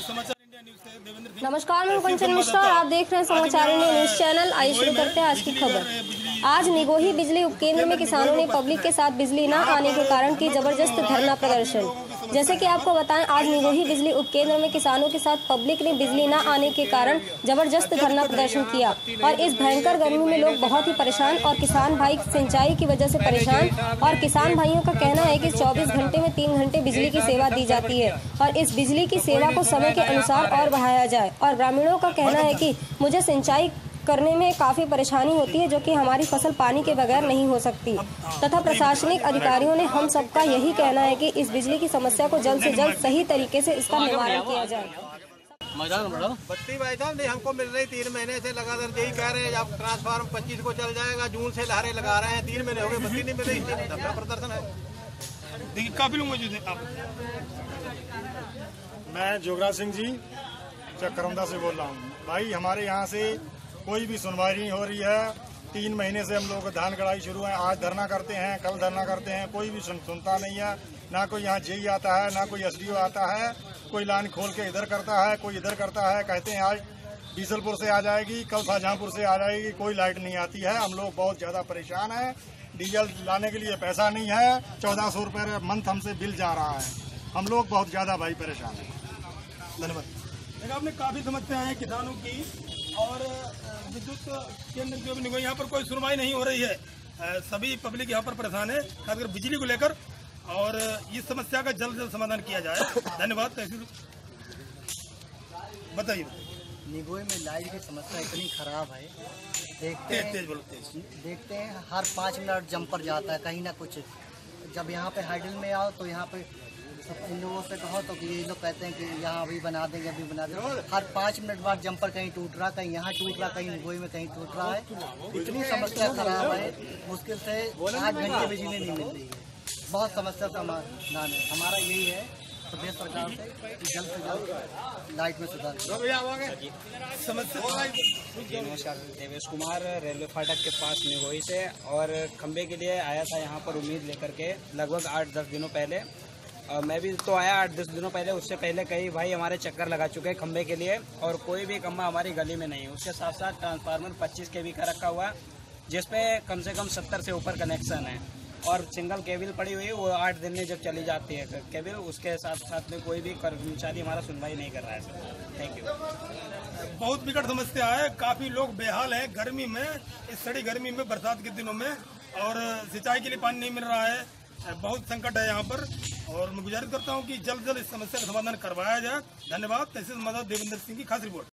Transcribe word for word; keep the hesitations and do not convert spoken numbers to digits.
समाचार India news से देवेंद्र सिंह। नमस्कार, मैं कंचन मिश्रा और आप देख रहे हैं समाचार इंडिया न्यूज चैनल। आइए शुरू करते हैं आज की खबर। आज निगोही बिजली उपकेंद्र में किसानों ने पब्लिक के साथ बिजली न आने के कारण की जबरदस्त धरना प्रदर्शन। जैसे कि आपको बताएं, आज निगोही बिजली उपकेंद्र में किसानों के साथ पब्लिक ने बिजली न आने के कारण जबरदस्त धरना प्रदर्शन किया और इस भयंकर गर्मी में लोग बहुत ही परेशान और किसान भाई सिंचाई की वजह से परेशान। और किसान भाइयों का कहना है कि चौबीस घंटे में तीन घंटे बिजली की सेवा दी जाती है और इस बिजली की सेवा को समय के अनुसार और बढ़ाया जाए। और ग्रामीणों का कहना है कि मुझे सिंचाई करने में काफ़ी परेशानी होती है, जो कि हमारी फसल पानी के बगैर नहीं हो सकती। तथा प्रशासनिक अधिकारियों ने हम सबका यही कहना है कि इस बिजली की समस्या को जल्द से जल्द सही तरीके से इसका निवारण किया जाए। बत्ती भाई साहब नहीं हमको मिल रही, तीन महीने से लगातार यही कह रहे हैं अब ट्रांसफार्मर पच्चीस को चल जाएगा, जून से लहरें लगा रहे हैं, तीन महीने हो गए बत्ती नहीं मिल रही। धरना प्रदर्शन है। देखिए काफी लोग मौजूद हैं। आप मैं जोगराज सिंह जी चक्करौंदा से बोल रहा हूँ। भाई हमारे यहाँ से कोई भी सुनवाई नहीं हो रही है। तीन महीने से हम लोग धान कढ़ाई शुरू है, आज धरना करते हैं, कल धरना करते हैं, कोई भी सुन, सुनता नहीं है। ना कोई यहाँ जेई आता है, ना कोई एसडीओ आता है। कोई लाइन खोल के इधर करता है, कोई इधर करता है। कहते हैं आज बीसलपुर से आ जाएगी, कल शाहजहांपुर से आ जाएगी, कोई लाइट नहीं आती है। हम लोग बहुत ज़्यादा परेशान हैं। डीजल लाने के लिए पैसा नहीं है, चौदह सौ रुपये मंथ हमसे बिल जा रहा है। हम लोग बहुत ज़्यादा भाई परेशान हैं। धन्यवाद। आपने काफी समस्याएं हैं किसानों की और विद्युत केंद्र जो भी निगम, यहाँ पर कोई सुनवाई नहीं हो रही है। सभी पब्लिक यहाँ पर परेशान है, खासकर बिजली को लेकर, और इस समस्या का जल्द से जल्द समाधान किया जाए। धन्यवाद। तहसील बताइए। निगोई में लाइट की समस्या इतनी खराब है, देखते हैं तेज बोलो तेज। देखते हैं हर पाँच मिनट जंपर जाता है कहीं ना कुछ। जब यहाँ पे हाइडल में आओ तो यहाँ पे इन लोगों से कहो तो ये लोग कहते हैं कि यहाँ अभी बना देंगे, अभी बना देंगे। हर पाँच मिनट बाद जंपर कहीं टूट रहा, कहीं यहाँ टूट रहा, कहीं निगोई में कहीं टूट रहा है। इतनी समस्या खराब है, मुश्किल से आठ घंटे बिजली नहीं मिल रही है। बहुत समस्या समाधान है। हमारा यही है प्रदेश सरकार से कि जल्द से जल्द लाइट में सुधार। नमस्कार, देवेश कुमार रेलवे फाटक के पास निगोई से, और खंबे के लिए आया था यहाँ पर उम्मीद लेकर के लगभग आठ दस दिनों पहले। और मैं भी तो आया आठ दस दिनों पहले, उससे पहले कई भाई हमारे चक्कर लगा चुके हैं खंबे के लिए, और कोई भी खंबा हमारी गली में नहीं है। उसके साथ साथ ट्रांसफार्मर पच्चीस के वी का रखा हुआ है, जिसपे कम से कम सत्तर से ऊपर कनेक्शन है, और सिंगल केबल पड़ी हुई है, वो आठ दिन में जब चली जाती है केबल। उसके साथ साथ में कोई भी कर्मचारी हमारा सुनवाई नहीं कर रहा है सर। Thank you. बहुत विकट समस्या है, काफी लोग बेहाल हैं गर्मी में, इस सड़ी गर्मी में, बरसात के दिनों में, और सिंचाई के लिए पानी नहीं मिल रहा है। बहुत संकट है यहाँ पर, और मैं गुजारिश करता हूँ कि जल्द जल्द इस समस्या का समाधान करवाया जाए। धन्यवाद। तहसील मदद देवेंद्र सिंह की खास रिपोर्ट।